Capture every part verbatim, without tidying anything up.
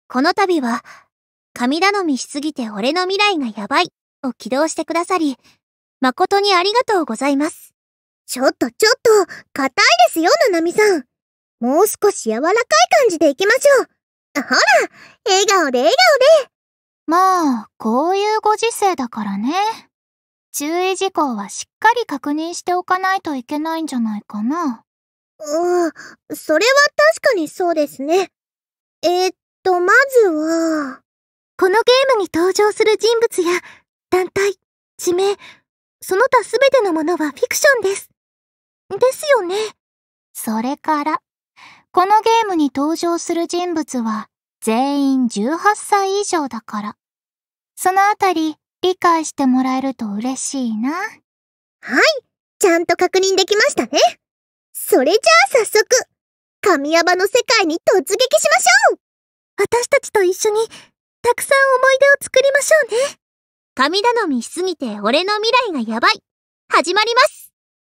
この度は、神頼みしすぎて俺の未来がやばいを起動してくださり、誠にありがとうございます。 ちょっとちょっと、硬いですよ、ななみさん。もう少し柔らかい感じでいきましょう。ほら、笑顔で笑顔で。 まあ、こういうご時世だからね。注意事項はしっかり確認しておかないといけないんじゃないかな。 うーん、それは確かにそうですね。えー、っと、まずは、 このゲームに登場する人物や団体、地名、その他すべてのものはフィクションです。ですよね。 それから、このゲームに登場する人物は全員じゅうはっさい以上だから。そのあたり理解してもらえると嬉しいな。はい、 ちゃんと確認できましたね。それじゃあ早速、神ヤバの世界に突撃しましょう。 私たちと一緒にたくさん思い出を作りましょうね。神頼みしすぎて俺の未来がやばい。始まります。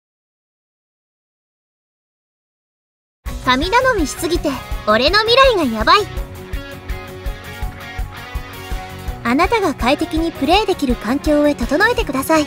神頼みしすぎて俺の未来がやばい。あなたが快適にプレイできる環境へ整えてください。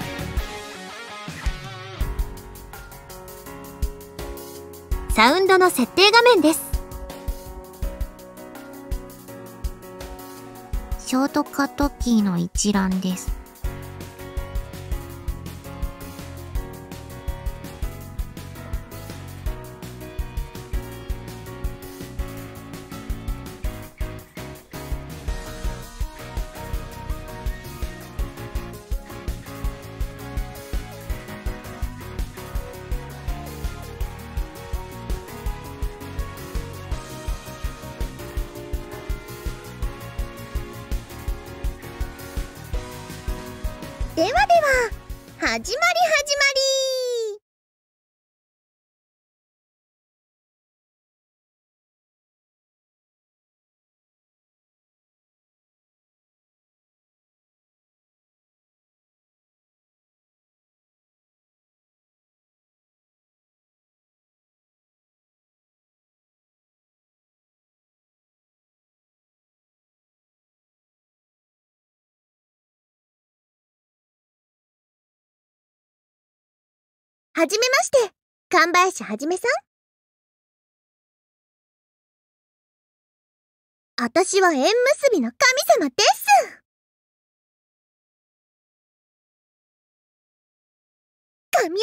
サウンドの設定画面です。 ショートカットキーの一覧です。 ではでは、始まり始まり。はじめまして、神林はじめさん。あたしは縁結びの神様です。神ヤ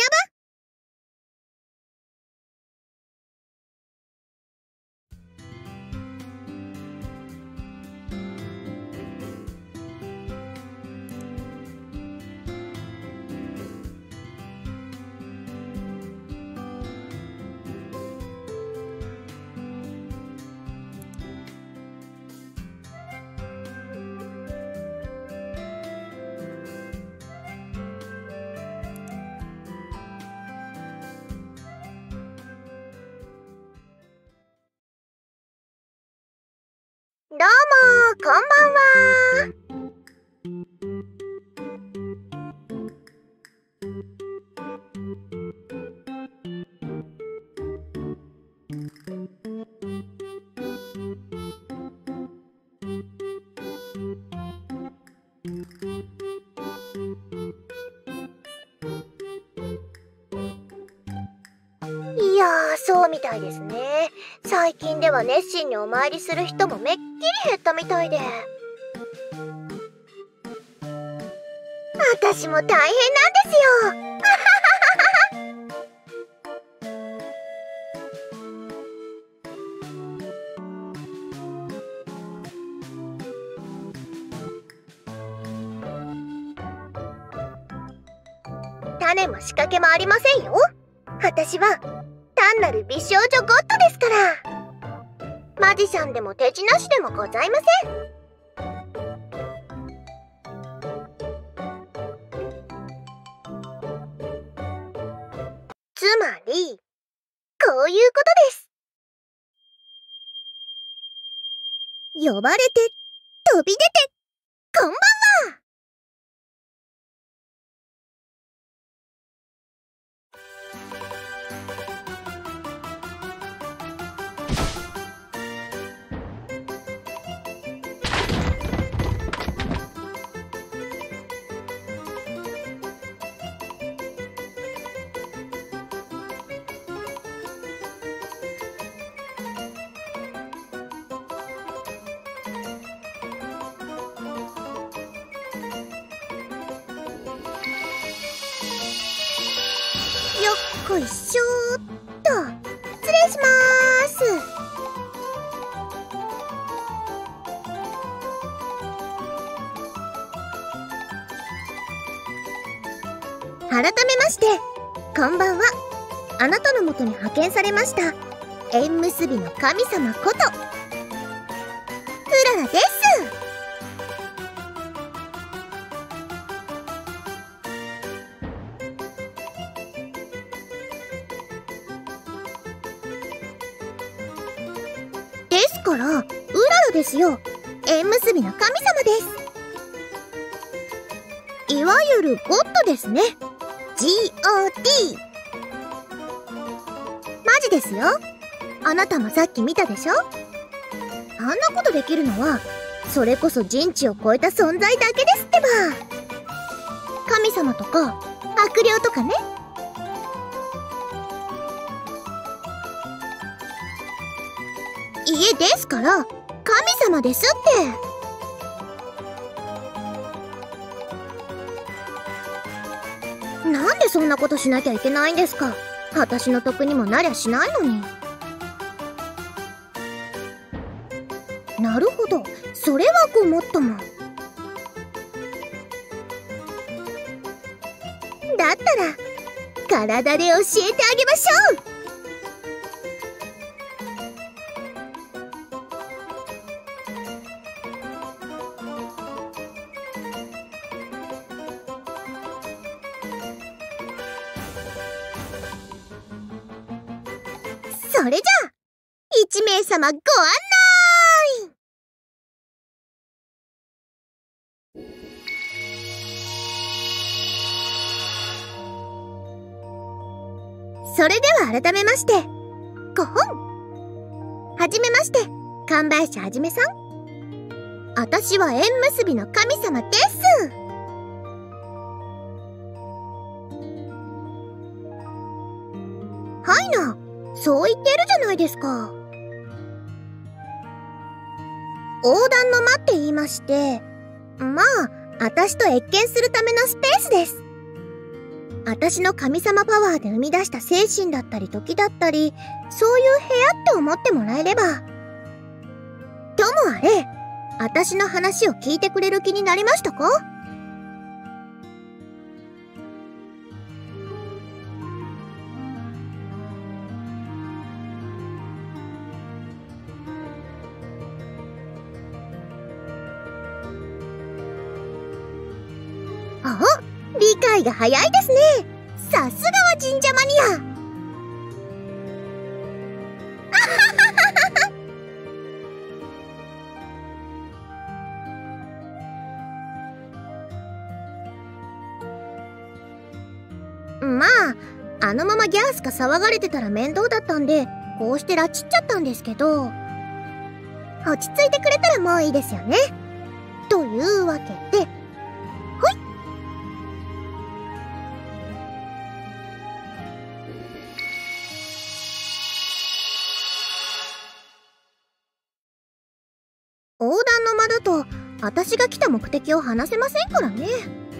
どうもー、こんばんはー。いやー、そうみたいですね。最近では熱心にお参りする人もめっきり減ったみたいで。私も大変なんですよ。種も仕掛けもありませんよ。私は単なる美少女ゴッドですから。マジシャンでも手品師でもございません。つまりこういうことです。呼ばれて飛び出てこんばんは。 こいしょーっと。失礼しまーす。改めまして、こんばんは。あなたのもとに派遣されました、縁結びの神様こと、うららです。ですから、うららですよ。縁結びの神様です。いわゆるゴッドですね。ゴッド。マジですよ。あなたもさっき見たでしょ。あんなことできるのは、それこそ人知を超えた存在だけですってば。神様とか、悪霊とかね。いえ、ですから、神様ですって。なんでそんなことしなきゃいけないんですか。私の得にもなりゃしないのに。なるほど、それはごもっとも。だったら体で教えてあげましょう。それじゃあ、一名様ご案内。それでは改めまして、ご本。はじめまして、神林はじめさん。私は縁結びの神様です。はいな。そう言ってるじゃないですか。横断の間って言いまして、まあ、私と謁見するためのスペースです。私の神様パワーで生み出した精神だったり時だったり、そういう部屋って思ってもらえれば。ともあれ、私の話を聞いてくれる気になりましたか？あ、理解が早いですね。さすがは神社マニア。まあ、あのままギャースか騒がれてたら面倒だったんで、こうして拉致っちゃったんですけど、落ち着いてくれたらもういいですよね。というわけで、ほい。横断の間だと、私が来た目的を話せませんからね。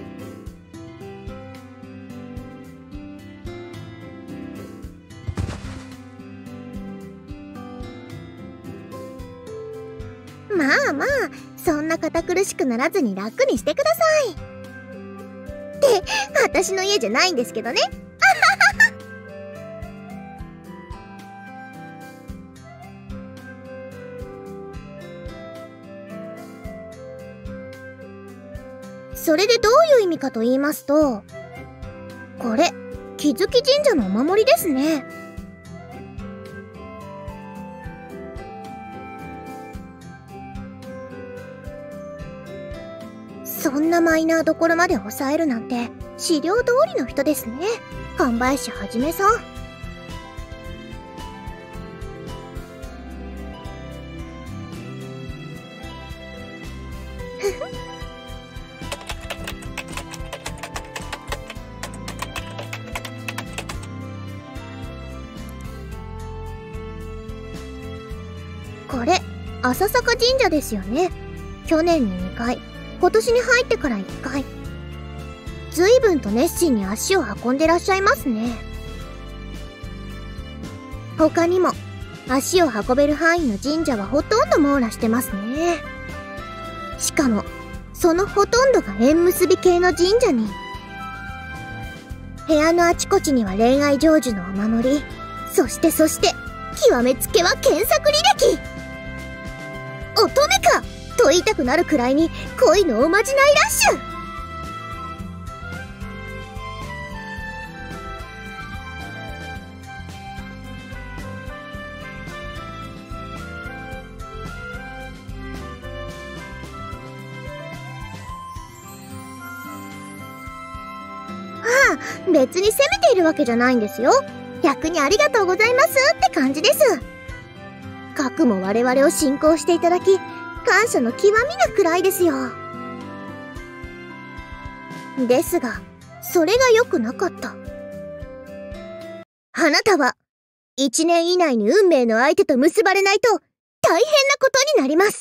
まあまあ、そんな堅苦しくならずに楽にしてください。って、私の家じゃないんですけどね。それでどういう意味かと言いますと、これ、木月神社のお守りですね。そんなマイナーどころまで抑えるなんて、資料通りの人ですね。神林はじめさん。ふふ。これ、浅坂神社ですよね。去年ににかい、今年に入ってからいっかい。随分と熱心に足を運んでらっしゃいますね。 他にも足を運べる範囲の神社はほとんど網羅してますね。しかもそのほとんどが縁結び系の神社に。部屋のあちこちには恋愛成就のお守り、そしてそして極めつけは検索履歴。乙女かと言いたくなるくらいに恋のおまじないラッシュ。別に責めているわけじゃないんですよ。逆にありがとうございますって感じです。かくも我々を信仰していただき、感謝の極みなくらいですよ。ですが、それが良くなかった。あなたは、一年以内に運命の相手と結ばれないと、大変なことになります。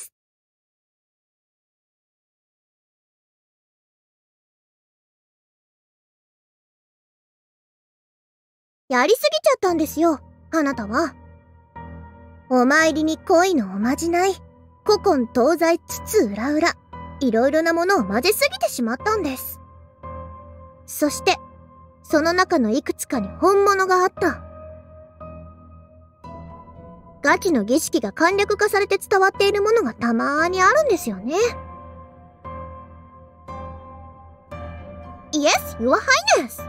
やりすぎちゃったんですよ、あなたは。お参りに恋のおまじない、古今東西津々浦々、いろいろなものを混ぜすぎてしまったんです。そして、その中のいくつかに本物があった。ガチの儀式が簡略化されて伝わっているものがたまーにあるんですよね。Yes, Your Highness。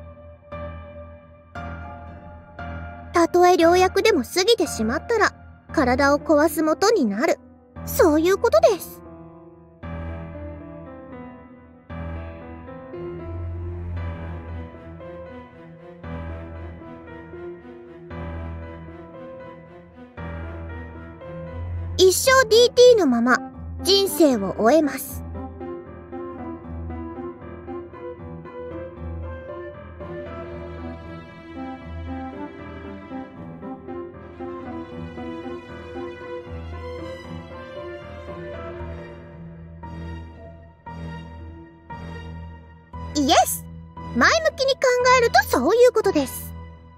たとえ良薬でも過ぎてしまったら体を壊す元になる、そういうことです。一生 ディーティー のまま人生を終えます。イエス！前向きに考えるとそういうことです。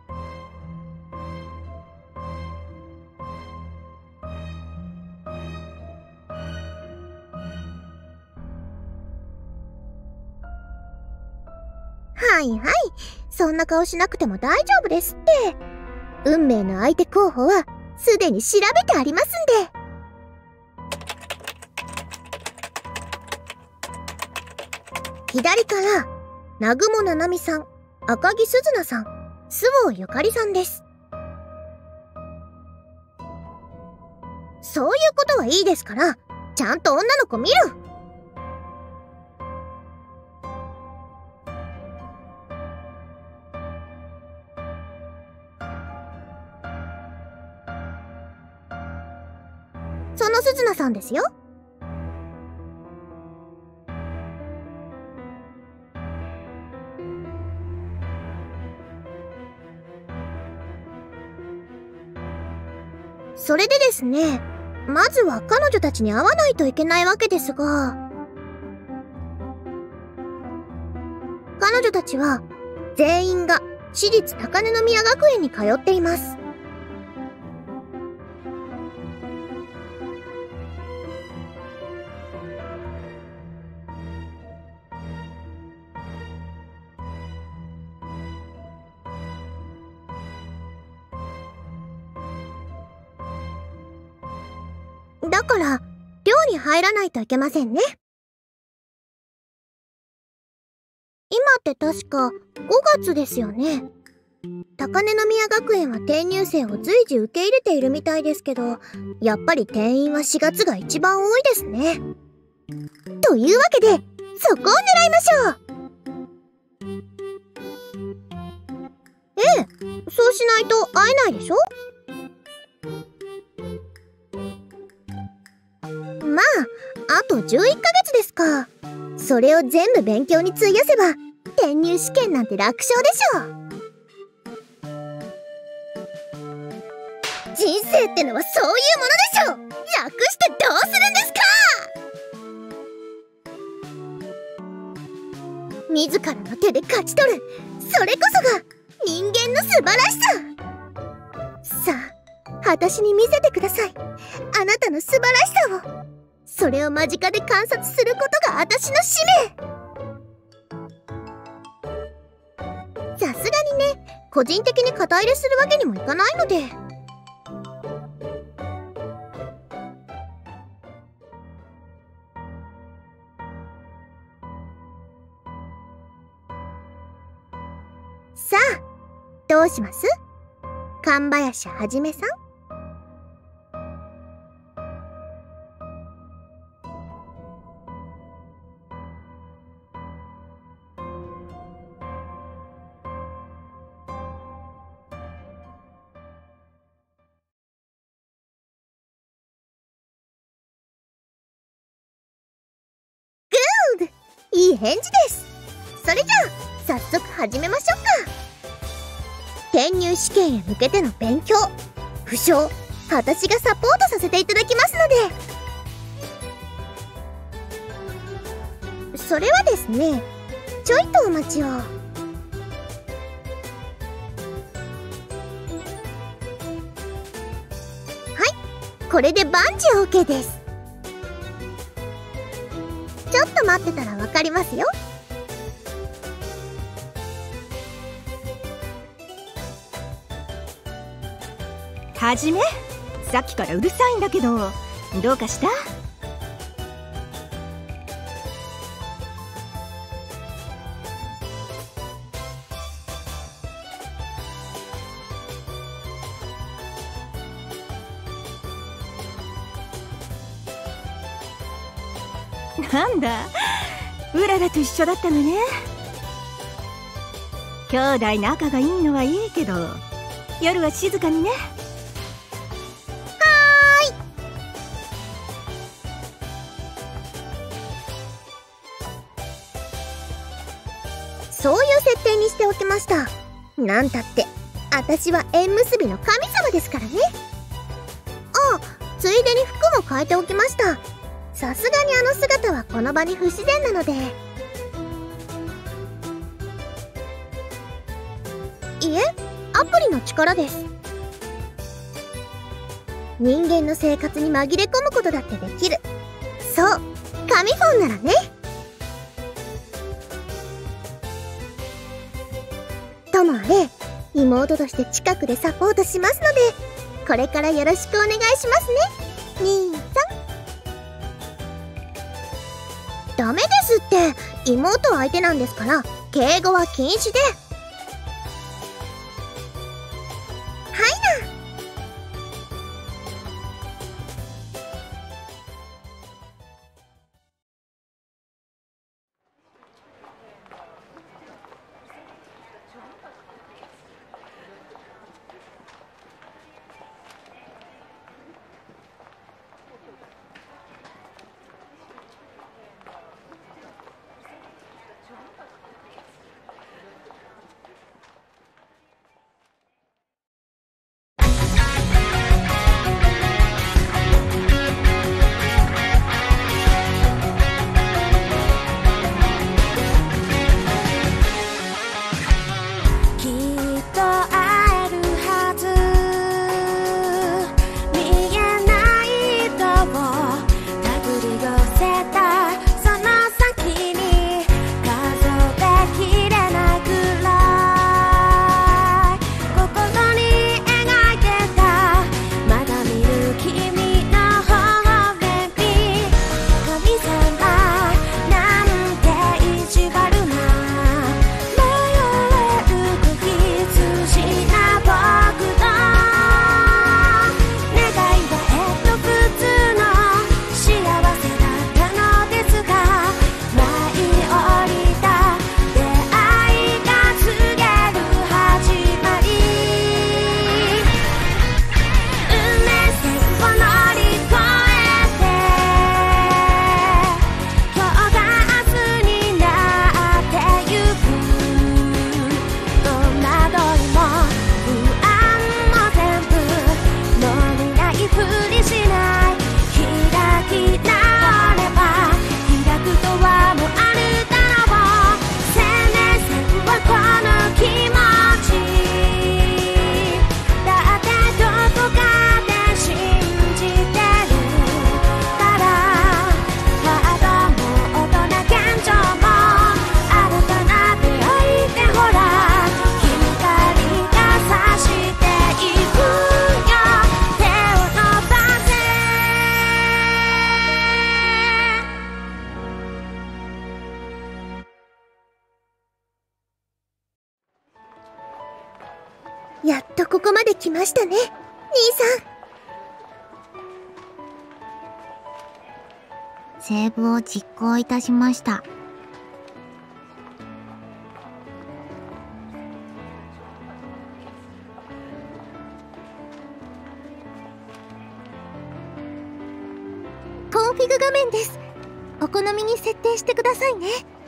はいはい。そんな顔しなくても大丈夫ですって。運命の相手候補はすでに調べてありますんで。左から、南雲ななみさん、赤木すずなさん、周防ゆかりさんです。そういうことはいいですから、ちゃんと女の子見る。そのすずなさんですよ。それでですね、まずは彼女たちに会わないといけないわけですが、彼女たちは全員が私立高根宮学園に通っています。だから、寮に入らないといけませんね。今って確かごがつですよね。高根宮学園は転入生を随時受け入れているみたいですけど、やっぱり定員はしがつが一番多いですね。というわけで、そこを狙いましょう。ええ、そうしないと会えないでしょ？まあ、あとじゅういっかげつですか。それを全部勉強に費やせば、転入試験なんて楽勝でしょう。人生ってのはそういうものでしょ。楽してどうするんですか。自らの手で勝ち取る、それこそが人間の素晴らしさ。 私に見せてください。あなたの素晴らしさを。それを間近で観察することが私の使命。さすがにね、個人的に肩入れするわけにもいかないので。さあ、どうします？神林はじめさん。グッド！いい返事です。それじゃあ、早速始めましょうか。転入試験へ向けての勉強、不詳、私がサポートさせていただきますので。それはですね、ちょいとお待ちを。はい、これで万事 OK です。ちょっと待ってたらわかりますよ。 はじめ、さっきからうるさいんだけど、どうかした？なんだ、うららと一緒だったのね。兄弟仲がいいのはいいけど、夜は静かにね。 そういう設定にしておきました。なんたって私は縁結びの神様ですからね。ああ、ついでに服も変えておきました。さすがにあの姿はこの場に不自然なので。いえ、アプリの力です。人間の生活に紛れ込むことだってできる。そう、神フォンならね。ともあれ、妹として近くでサポートしますので、これからよろしくお願いしますね、兄さん。ダメですって、妹相手なんですから、敬語は禁止で。はいな。 やっとここまで来ましたね、兄さん。セーブを実行いたしました。 コンフィグ画面です。お好みに設定してくださいね。